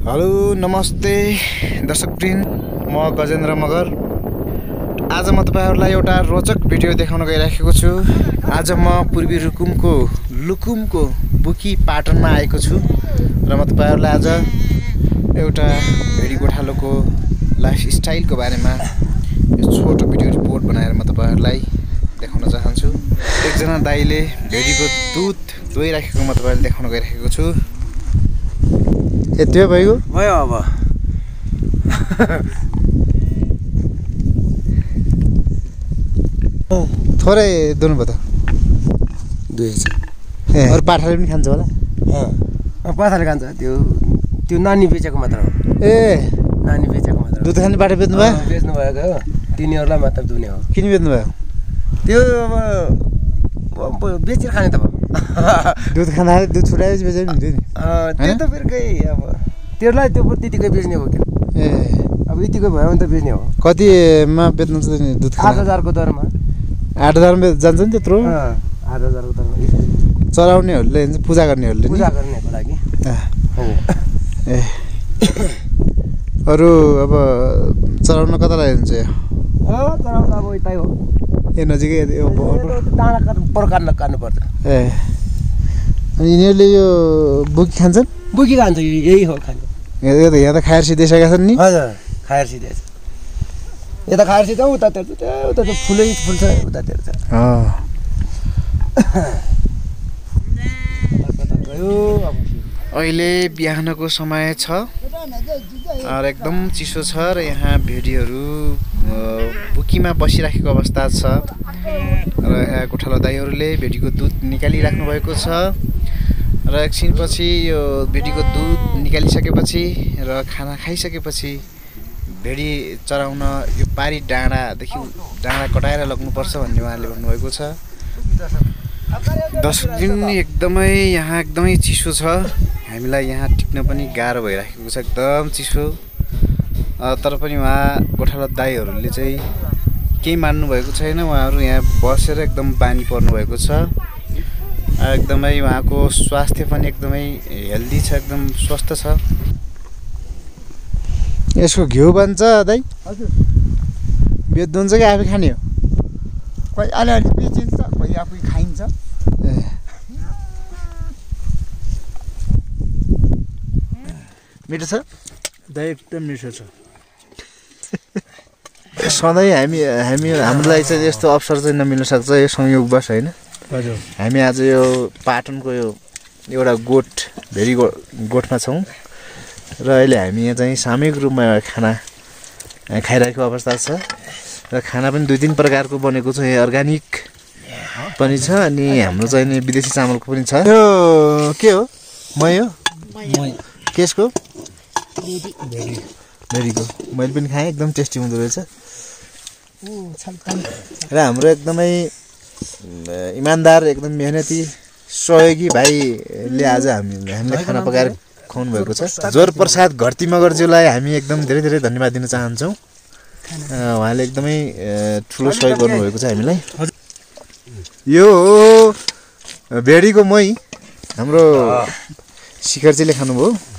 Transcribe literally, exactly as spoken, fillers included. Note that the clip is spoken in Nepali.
हेलो नमस्ते दर्शकवृन्द, म गजेन्द्र मगर। आज म तपाईहरुलाई एउटा रोचक भिडियो देखाउन गइराखेको छु। आज म पूर्वी रुकुमको लुकुमको बुकी पाटनमा आएको छु र म तपाईहरुलाई आज एउटा भेडी गोठालोको लाइफस्टाइलको बारेमा यो छोटो भिडियो रिपोर्ट बनाएर म तपाईहरुलाई देखाउन चाहन्छु। एकजना दाइले भेडीको दुध दुहिराखेको म तपाईहरुलाई देखाउन गइराखेको छु। यति हो भाइको भयो अब थोरै दुनु भयो त दुई छ। ए अरु पाठाले पनि खान्छ होला। अँ पाठाले खान्छ। त्यो त्यो नानी बेचेको मात्र हो। ए नानी बेचेको मात्र दुध खाने पाठा बेच्नु भयो? बेच्नु भएको हो। तिनीहरूलाई मात्र दुने हो। किन बेच्नु भयो? त्यो अब बेचेर खाने त भयो। दुध खाना दुध छुटाएपछि बेचे पनि हुन्थ्यो नि। त्यो त फेरि केही अब त्यसलाई त्यो त्यतिकै बेच्ने हो क्या। ए अब यतिकै भयो भने त बेच्ने हो। कतिमा बेच्नु छ नि दुध? आठ हजारको दरमा। आठ हजारमा जान्छ नि त्यत्रो? आठ हजारको दरमा। चलाउनेहरूले पूजा गर्नेहरूले पूजा गर्नेको लागि। ए अरू अब चलाउन कता लागिन्छ यो? चलाउन अब यतै हो। ए नजिकै यो डाँडा काट्नु पर काट्नु काट्नुपर्छ। ए अनि यिनीहरूले यो बुकी खान्छन्? बुकी खान्छ, यही हो खान्छ। यो त यहाँ त खाएर सिधाइसकेका छन् नि। हजुर खाएर सिधाएछ। यता खाएर सिधा उतातिर उता त फुलै फुल छ उतातिर छ। अहिले बिहानको समय छ र एकदम चिसो छ र यहाँ भेडीहरू बुकीमा बसिराखेको अवस्था छ र यहाँ गोठालो दाइहरूले भेडीको दुध निकालिराख्नु भएको छ र एकछिनपछि यो भेडीको दुध निकालिसकेपछि र खाना खाइसकेपछि भेडी चराउन यो पारी डाँडादेखि डाँडा कटाएर लग्नुपर्छ भन्ने उहाँले भन्नुभएको छ। दस दिन एकदमै यहाँ एकदमै चिसो छ। हामीलाई यहाँ टिक्न पनि गाह्रो भइराखेको छ, एकदम चिसो। तर पनि उहाँ गोठालो दाइहरूले चाहिँ केही मान्नु भएको छैन। उहाँहरू यहाँ बसेर एकदम बानी पर्नु भएको छ। एकदमै उहाँको स्वास्थ्य पनि एकदमै हेल्दी छ, एकदम स्वस्थ छ। यसको घिउ बन्छ दाइ? हजुर बेच्नुहुन्छ कि आफै खाने हो? कोही अलिअलि बेचिन्छ, कोही आफै खाइन्छ। ए मिठो छ दाइ? एकदम मिठो छ। सधैँ हामी हामी हाम्रो लागि चाहिँ यस्तो अवसर चाहिँ नमिल्न सक्छ, यो संयोगवश होइन। हजुर हामी आज यो पाटनको यो एउटा गोठ भेरी गो गोठमा छौँ र अहिले हामी यहाँ चाहिँ सामूहिक रूपमा खाना खाइरहेको अवस्था छ र खाना पनि दुई तिन प्रकारको बनेको छ। यहाँ अर्ग्यानिक पनि छ अनि हाम्रो चाहिँ नि विदेशी चामलको पनि छ। यो के हो? मै हो? केसको? भेडीको। मैले पनि खाएँ, एकदम टेस्टी हुँदो रहेछ। र हाम्रो एकदमै इमान्दार, एकदम मेहनती, सहयोगी भाइले आज हामी हामीलाई खाना पकाएर खुवाउनु भएको छ। जोर प्रसाद घरती मगरज्यूलाई हामी एकदम धेरै धेरै धन्यवाद दिन चाहन्छौँ। उहाँले एकदमै ठुलो सहयोग गर्नुभएको छ हामीलाई। यो हो भेडीको मै, हाम्रो शिखरजीले खानुभयो।